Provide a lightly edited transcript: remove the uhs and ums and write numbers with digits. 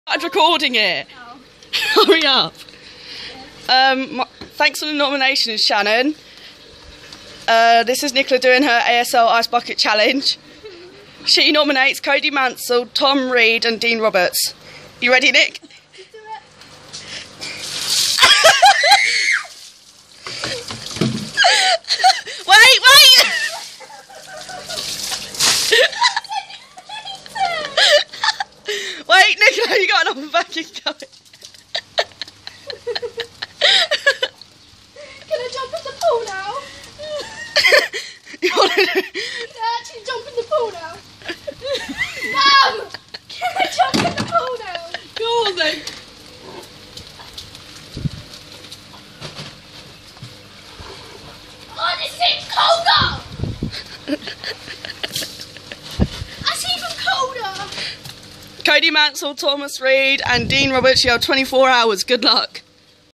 I'm recording it. Oh. Hurry up. Thanks for the nomination, Shannon. This is Nicola doing her ASL Ice Bucket Challenge. She nominates Cody Mansell, Tom Reed and Dean Roberts. You ready, Nick? Let's do it. Wait! Wait, Nicola, you got another vacuum going. Can I jump in the pool now? You want to do... Can I actually jump in the pool now? No! Can I jump in the pool now? Go on then. Oh, this seems colder! That's even colder! Cody Mansell, Thomas Reed and Dean Roberts, you have 24 hours. Good luck.